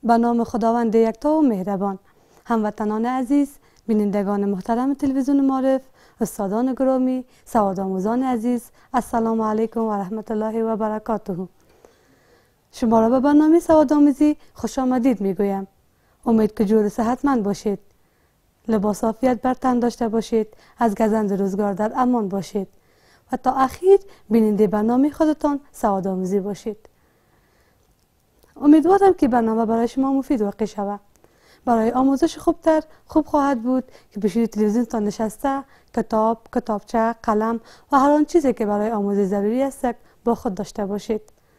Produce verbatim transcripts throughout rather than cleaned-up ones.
به نام خداوند یکتا و مهربان. هموطنان عزیز، بینندگان محترم تلویزیون معارف، استادان گرامی، سوادآموزان عزیز، السلام علیکم و رحمت الله و برکاته. شما را به برنامه سوادآموزی خوش آمدید میگویم. امید که جور صحتمند باشید، لباس عافیت بر تن داشته باشید، از گزند روزگار در امان باشید و تا اخیر بیننده برنامه خودتان سوادآموزی باشید. امیدوارم که برنامه برای شما مفید واقع شود. برای آموزش خوبتر خوب خواهد بود که پیش تلویزیونتان نشسته کتاب، کتابچه، قلم و هر آن چیزی که برای آموزش ضروری است با خود داشته باشید.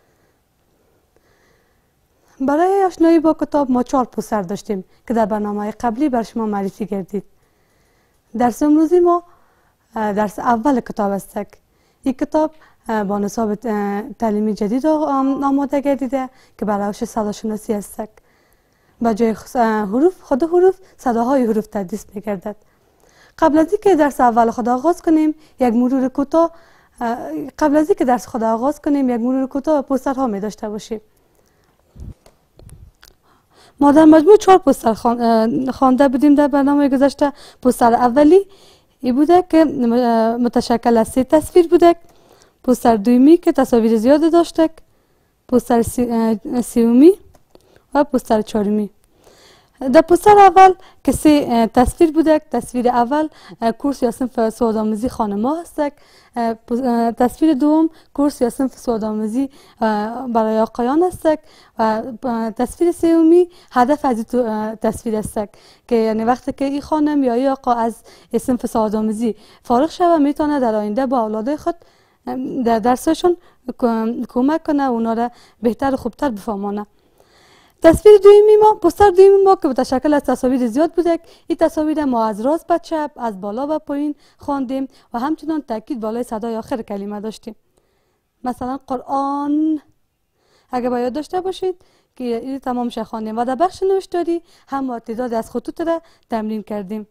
برای آشنایی با کتاب ما چهار پوستر داشتیم که در برنامه قبلی بر شما معرفی کردید. درس امروزی ما درس اول کتاب است. این کتاب با نصاب تعلیمی جدید آماده گردیده که برای صداشناسی است. با جای حروف خود حروف صداهای حروف تدریس می‌گردد. قبل از اینکه درس اول خود آغاز کنیم یک مرور کوتاه قبل از اینکه درس خود آغاز کنیم یک مرور کوتاه پوسترها می داشته باشیم. ما در مجموع چهار پوستر خوانده بودیم در برنامه گذشته. پوستر اولی این بوده که متشکل از سه تصویر بوده. پوستر دومی که تصاویر زیاد داشته، پوستر سومی و پوستر چهارمی. در پوستر اول که سه تصویر بوده. تصویر اول کورس یا صنف سوادآموزی خانم‌ها است. تصویر دوم کورس یا صنف سوادآموزی برای آقایان است و تصویر سومی هدف از این تصویر است که یعنی وقتی که این خانم یا این آقا از صنف سوادآموزی فارغ شود میتونه در آینده با اولاد خود در درسشون کمک کنه و اونا را بهتر و خوبتر بفهمانه. تصویر دویمی ما پوستر دویمی ما که متشکل از تصاویر زیاد بوده. این تصاویر ما از راست به چپ، از بالا به پایین خواندیم و همچنان تاکید بالای صدای آخر کلمه داشتیم. مثلا قرآن اگه باید داشته باشید که این تمام شه خواندیم و در بخش نوشتاری هم تعداد از خطوط را تمرین کردیم.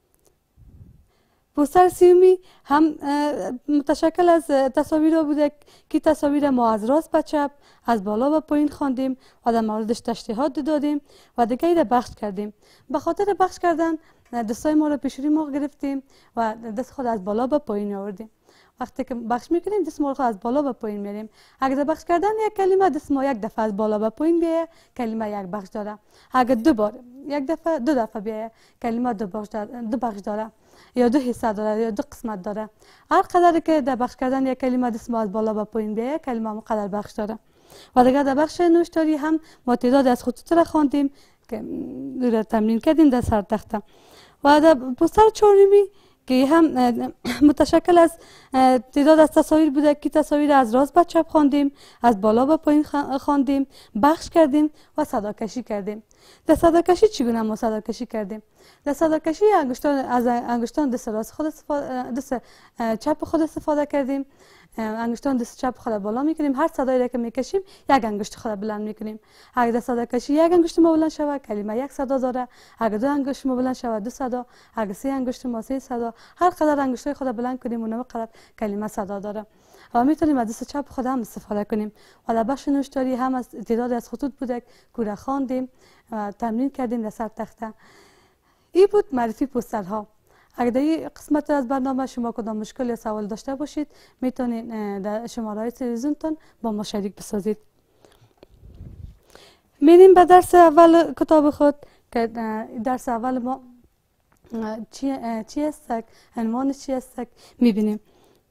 پوستر سومی هم متشکل از تصاویر بوده که تصاویر ما از راست به چپ، از بالا به پایین خواندیم و در موردش تشریحات دادیم و دیگه را بخش کردیم. به خاطر بخش کردن دستای ما را پیش روی ما گرفتیم و دست خود از بالا به پایین آوردیم. وقتی که بخش میکنیم دست ما را از بالا به پایین میریم. اگر در بخش کردن یک کلمه دست ما یک دفعه از بالا به پایین بیایه کلمه یک بخش داره. اگر دو بار یک دفعه دو دفعه بیایه کلمه دو بخش داره. دو بخش داره یا دو حصه داره یا دو قسمت داره. هر قدر که در بخش کردن یک کلمه دست ما از بالا به پایین بیایه کلمه مقدر بخش داره. و دیگه در بخش نوشتاری هم ما تعداد از خطوط را خواندیم که را تمرین کردیم در سر تخته. و در پوستر چهارمی که هم متشکل از تعداد از تصاویر بوده که تصاویر از راست به چپ خواندیم، از بالا به پایین خواندیم، بخش کردیم و صداکشی کردیم. در صداکشی چگونه ما صداکشی کردیم؟ در صداکشی انگشتان از انگشتان دست راست خود استفاده دست چپ خود استفاده کردیم. انگشتان دست چپ خود بالا میکنیم. هر صدایی را که میکشیم یک انگشت خود بلند میکنیم. اگر در صداکشی یک انگشت ما بلند شود کلمه یک صدا داره. اگر دو انگشت ما بلند شود دو صدا. اگر سه انگشت ما سه صدا. هر قدر انگشتای خود بلند کنیم اون قدر کلمه صدا داره. و میتونیم از دست چپ خود هم استفاده کنیم. و در بخش نوشتاری هم از تعداد از خطوط بوده که خواندیم و تمرین کردیم در سر تخته. این بود معرفی پوسترها. اگر در این قسمت از برنامه شما کدام مشکل یا سوال داشته باشید میتونید در شماره تلویزیونتون با ما شریک بسازید. میریم به درس اول کتاب خود که درس اول ما چی, چی است، عنوان چی است میبینیم.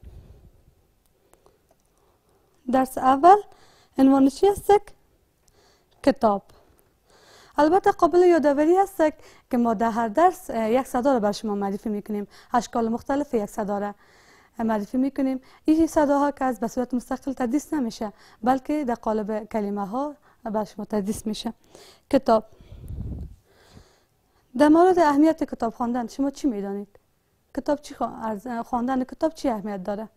درس اول عنوان چی است؟ کتاب. البته قابل یادآوری است که ما در هر درس یک صدا را بر شما معرفی میکنیم. اشکال مختلف یک صدا را معرفی میکنیم. این صداها که از به صورت مستقل تدریس نمیشه بلکه در قالب کلمه ها بر شما تدریس میشه. کتاب. در مورد اهمیت کتاب خواندن شما چی میدانید؟ کتاب چی خواندن کتاب چی اهمیت داره؟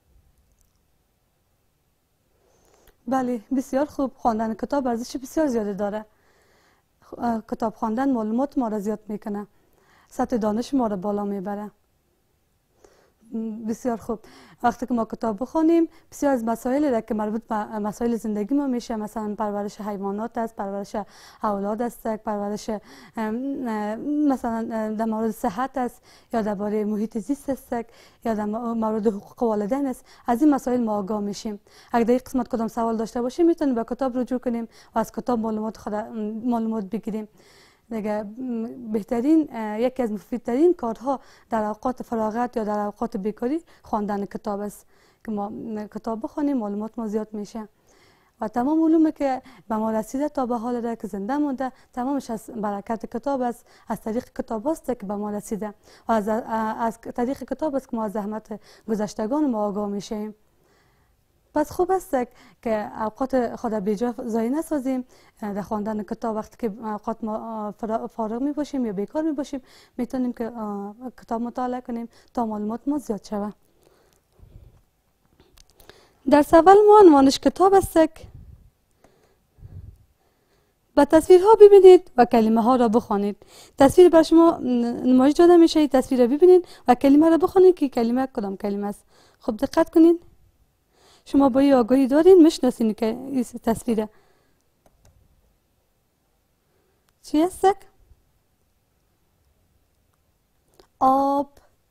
بله بسیار خوب. خواندن کتاب ارزش بسیار زیاده داره. کتاب خواندن معلومات ما را زیاد میکنه، سطح دانش ما را بالا میبره. بسیار خوب. وقتی که ما کتاب بخونیم بسیار از مسائلی را که مربوط به مسائل زندگی ما میشه، مثلا پرورش حیوانات است، پرورش اولاد است، پرورش مثلا در مورد صحت است، یا درباره محیط زیست است، یا در مورد حقوق والدین است. از این مسائل ما آگاه میشیم. اگر در این قسمت کدام سوال داشته باشیم میتونیم به کتاب رجوع کنیم و از کتاب معلومات خود معلومات بگیریم. دیگه بهترین یکی از مفیدترین کارها در اوقات فراغت یا در اوقات بیکاری خواندن کتاب است که ما کتاب بخونیم معلومات ما زیاد میشه و تمام علومی که به ما رسیده تا به حال را که زنده مونده تمامش از برکت کتاب است، از طریق کتاب است که به ما رسیده و از, از طریق کتاب است که ما از زحمت گذشتگان ما آگاه میشیم. پس خوب است که اوقات خود بیجا ضایع نسازیم در خواندن کتاب. وقتی که اوقات ما فارغ می باشیم یا بیکار می باشیم میتونیم که کتاب مطالعه کنیم تا معلومات ما زیاد شود. در اول ما عنوانش کتاب است. به تصویرها ببینید و کلمه ها را بخوانید. تصویر بر شما نمایش داده میشه، تصویر را ببینید و کلمه را بخوانید که کلمه کدام کلمه است. خوب دقت کنید. شما با این آگاهی دارین میشناسین که این تصویره چی است؟ آب.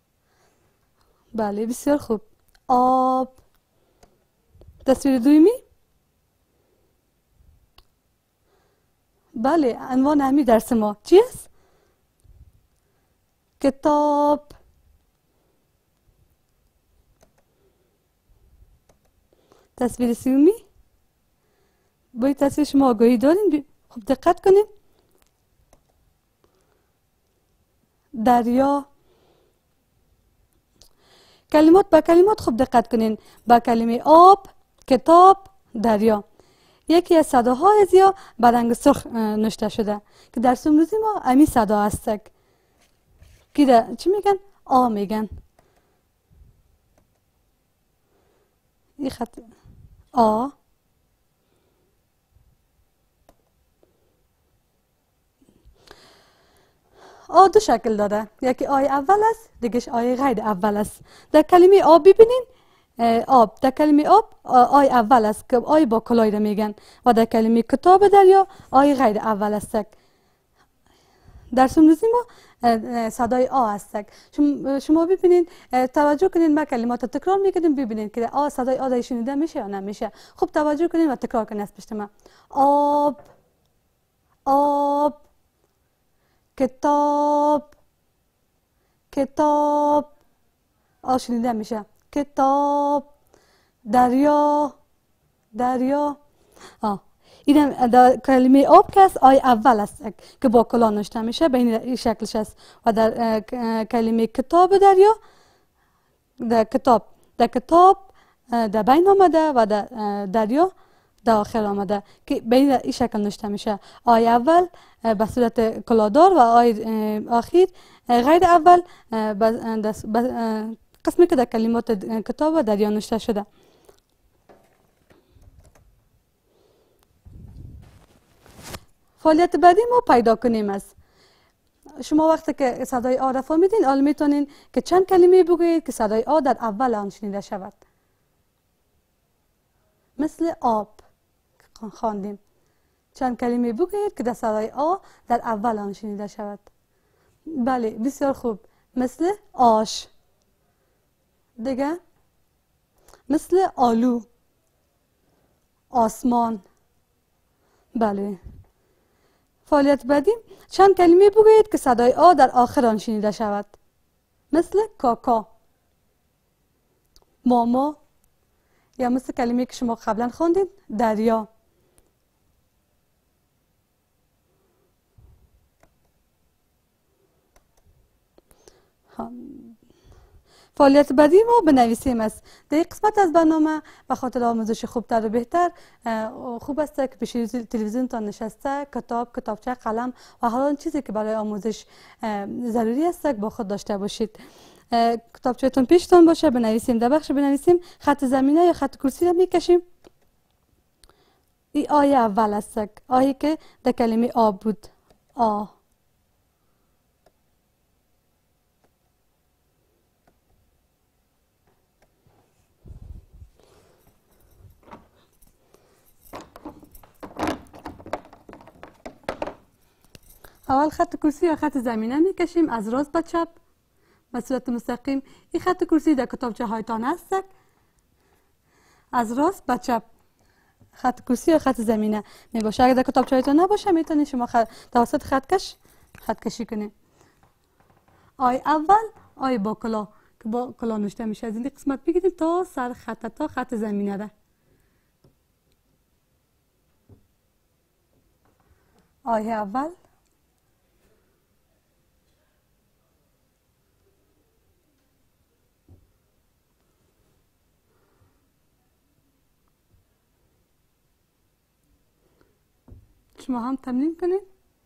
بله بسیار خوب. آب. تصویر دویمی؟ بله عنوان همین درس ما چی است؟ کتاب. تصویر سومی؟ با این تصویر شما آگاهی دارین؟ خوب دقت کنید. دریا. کلمات با کلمات خوب دقت کنین. با کلمه آب، کتاب، دریا. یکی از صداهای زیا با رنگ سرخ نوشته شده که در امروزی ما امی صدا است که چی میگن؟ آ میگن. این خط آ. آ دو شکل داره، یکی آی اول است دیگهش آی غیر اول است. در کلمه آب ببینین آب، در کلمه آب آی اول است که آی با کلای را میگن و در کلمه کتاب دریا آی غیر اول است. در امروزی ما صدای آ است. شما ببینید توجه کنین، ما کلمات تکرار میکنیم ببینید که آ صدای آ شنیده میشه یا نمیشه. خوب توجه کنین و تکرار کنین از پشت ما. آب، آب، کتاب، کتاب. آ شنیده میشه. کتاب. دریا، دریا. آه این در کلمه آب که است آی اول است که با کلا نوشته میشه، به این شکلش است. و در کلمه کتاب دریا، در کتاب در کتاب در بین آمده و در دریا در آخر آمده که به این شکل نوشته میشه. آی اول به صورت کلادار و آی آخر غیر اول قسمی که در کلمات کتاب و دریا نوشته شده. فعالیت بعدی ما پیدا کنیم است. شما وقتی که صدای آ را فهمیدین حالا میتونین که چند کلمه بگویید که صدای آ در اول آن شنیده شود. مثل آب خواندیم. چند کلمه بگویید که در صدای آ در اول آن شنیده شود. بله بسیار خوب. مثل آش. دیگه مثل آلو، آسمان. بله. فعالیت بعدی چند کلمه بگویید که صدای آ در آخر آن شنیده شود. مثل کاکا، ماما، یا مثل کلمه که شما قبلا خواندید دریا. فعالیت بعدی ما بنویسیم است. در این قسمت از برنامه به خاطر آموزش خوبتر و بهتر خوب است که پیش تلویزیون تا نشسته کتاب، کتابچه، قلم و هر آن چیزی که برای آموزش ضروری است با خود داشته باشید. کتابچه‌تون پیشتون باشه، بنویسیم. در بخش بنویسیم خط زمینه یا خط کرسی را میکشیم. این آیه اول است، آیه که در کلمه آب بود. آ. اول خط کرسی یا خط زمینه میکشیم از راست به چپ به صورت مستقیم. این خط کرسی در کتابچه هایتان هست. از راست به چپ خط کرسی یا خط زمینه می باشه. اگر در کتابچه هایتان نباشه میتونید شما خط... توسط خط کش خط کشی کنید. آی اول آی با کلا که با کلا نوشته میشه از این قسمت بگیریم تا سر خط تا خط زمینه ده. آی اول شما هم تمرین کنید.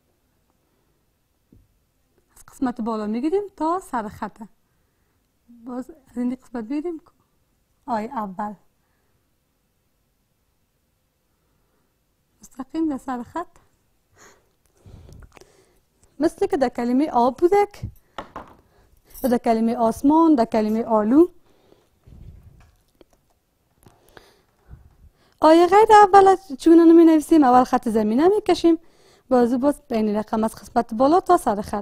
از قسمت بالا میگیریم تا سر خطه. باز از این قسمت بگیریم آی اول مستقیم در سر خط، مثل که در کلمه آب بودک و در کلمه آسمان، در کلمه آلو. آیه غیر اول چون نمی نویسیم، اول خط زمینه می کشیم، بازو باز بین رقم از قسمت بالا تا سر خط.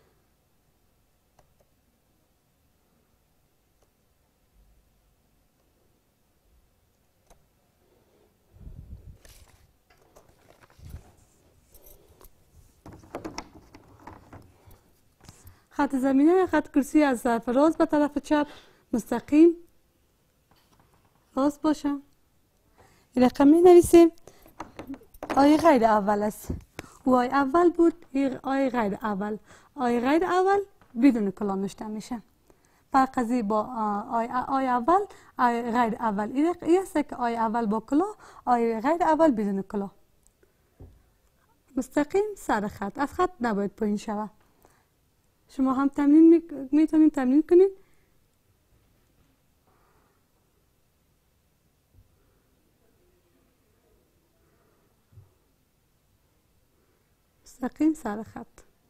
خط زمینه خط کرسی از طرف راست به طرف چپ مستقیم راست باشه. این رقم می نویسیم. آیه غیر اول است و آیه اول بود. آیه غیر اول آیه غیر اول بدون کلا نوشته میشه. فرق ازی با آیه آی اول آیه غیر اول این است که آیه اول با کلا، آیه غیر اول بدون کلا. مستقیم سر خط، از خط نباید پایین شود. شما هم تمرین می... میتونید تمرین کنید. مستقیم سر خط.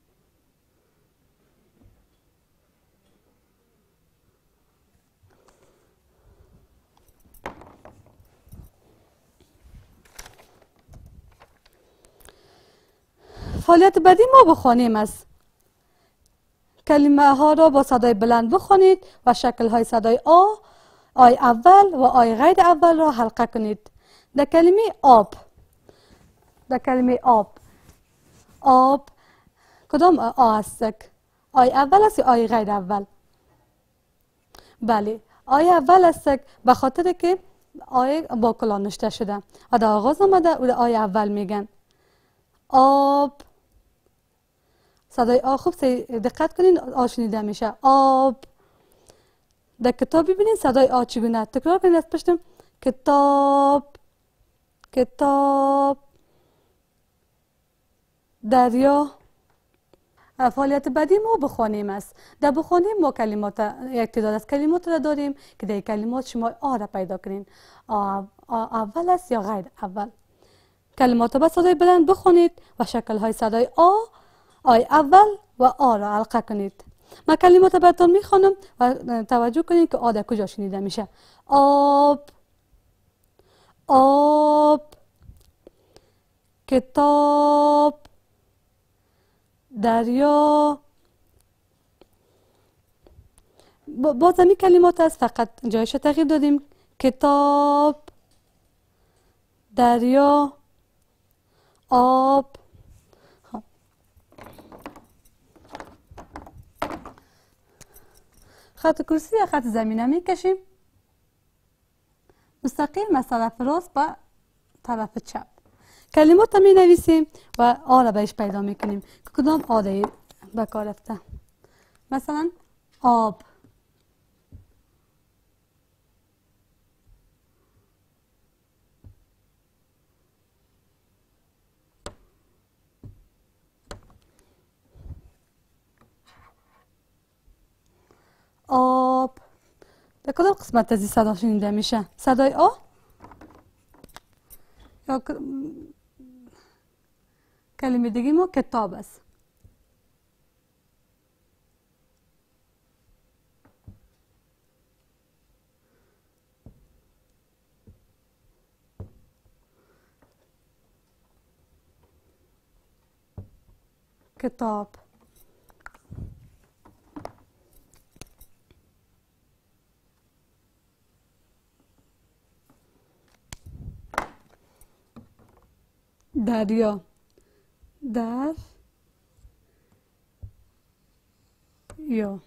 فعالیت بعدی ما بخوانیم است. کلمه ها را با صدای بلند بخوانید و شکل های صدای آ، آی اول و آی غیر اول را حلقه کنید. در کلمه آب، در کلمه آب آب کدام آ است؟ آی اول است یا آی غیر اول؟ بله آی اول است، به خاطر که آی با کلا نوشته شده و در آغاز آمده و آی اول میگن. آب صدای آ خوب دقت کنین، آ شنیده میشه. آب. در کتاب ببینین صدای آ چگونه. تکرار کنین از پشتم. کتاب کتاب دریا. فعالیت بعدی ما بخوانیم است. در بخوانیم ما کلمات یک تعداد از کلمات را داریم که در کلمات شما آ را پیدا کنین. آ, آ اول است یا غیر اول. کلمات با صدای بلند بخوانید و شکل های صدای آ، آی اول و آ را حلقه کنید. من کلمات براتون میخوانم و توجه کنید که آ در کجا شنیده میشه. آب آب کتاب دریا. باز همین کلمات است، فقط جایش تغییر دادیم. کتاب دریا آب. خط کرسی یا خط زمینه میکشیم مستقیم از طرف راست به طرف چپ. کلمات می نویسیم و آ را بهش پیدا میکنیم که کدام آ به کار رفته. مثلا آب، آب. در کدام قسمت از این صدا شنیده میشه؟ صدای آ یا کلمه دیگه ما کتاب است. کتاب. دریا. در یا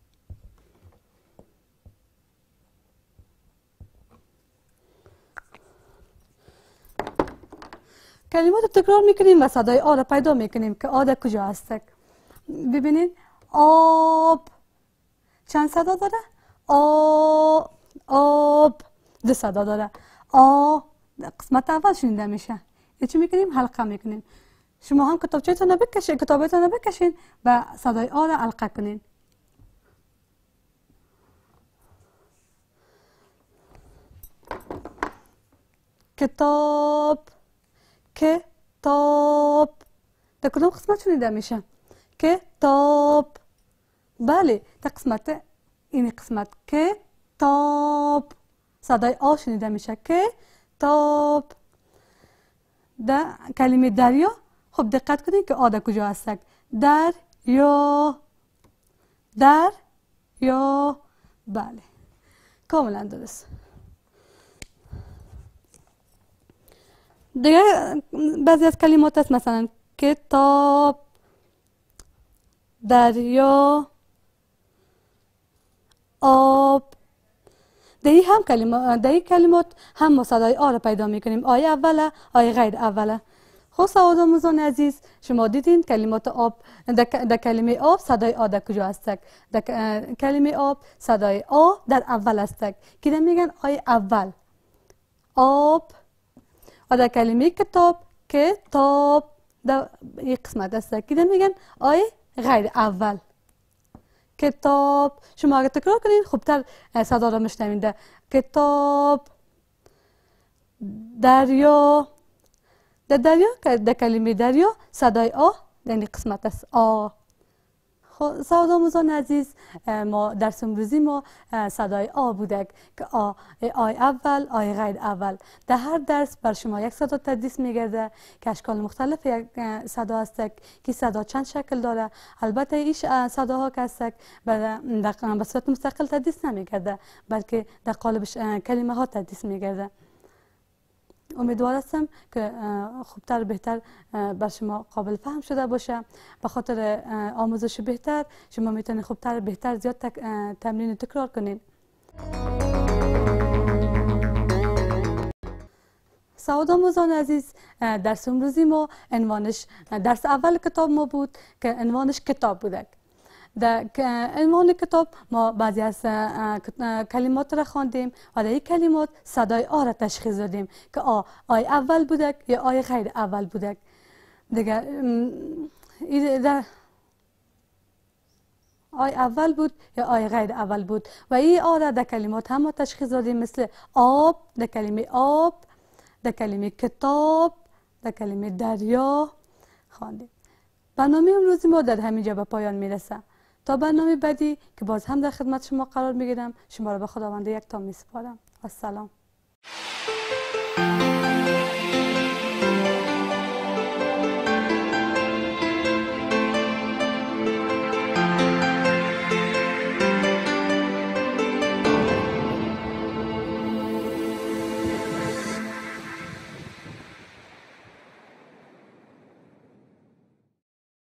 کلمات رو تکرار میکنیم و صدای آ را پیدا میکنیم که آ در کجا هست. ببینید آب چند صدا داره؟ آ آب دو صدا داره. آ قسمت اول شنیده میشه. یه چی میکنیم؟ حلقه میکنیم. شما هم کتابچه‌تون رو بکشین، کتابتون رو بکشین و صدای آ را حلقه کنین. کتاب کتاب در کدام قسمت شنیده میشه؟ کتاب. بله در قسمت این قسمت کتاب صدای آ شنیده میشه. کتاب. در کلمه دریا خب دقت کنید که آ در کجا هست. دریا دریا. بله کاملا درست. دیگه بعضی از کلمات هست مثلا کتاب، دریا، آب. دهی هم کلمات دهی کلمات هم ما صدای آ را پیدا میکنیم. آی اوله، آی غیر اوله. خب سواد آموزان عزیز شما دیدین کلمات آب در کلمه آب صدای آ در کجا هست؟ در کلمه آب صدای آ در اول است که میگن آی اول آب. و در کلمه کتاب کتاب در این قسمت است که میگن آی غیر اول کتاب. شما اگر تکرار کنین خوبتر صدا را میشنوین. کتاب. دریا. در دریا در کلمه دریا صدای آ در این قسمت است آ. خب سواد آموزان عزیز ما درس امروزی ما صدای آ بوده که آ آی اول آی غیر اول. در هر درس بر شما یک صدا تدریس میگرده که اشکال مختلف یک صدا است که صدا چند شکل داره. البته این صداها که است به صورت مستقل تدریس نمیگرده بلکه در قالب کلمه ها تدریس میگرده. امیدوار هستم که خوبتر و بهتر بر شما قابل فهم شده باشه. به خاطر آموزش بهتر شما میتونید خوبتر و بهتر زیاد تمرین و تکرار کنید. سواد آموزان عزیز درس امروزی ما عنوانش درس اول کتاب ما بود که عنوانش کتاب بوده. در عنوان کتاب ما بعضی از کلمات را خواندیم و در این کلمات صدای آ را تشخیص دادیم که آ آی اول بوده یا آی غیر اول بوده. دیگر در آی اول بود یا آی غیر اول بود و این آ را در کلمات هم تشخیص دادیم مثل آب در کلمه آب، در کلمه کتاب، در کلمه دریا خواندیم. برنامه امروزی ما در همینجا به پایان میرسه. تا برنامه بعدی که باز هم در خدمت شما قرار میگیرم شما را به خداوند یک تا میسپارم. السلام.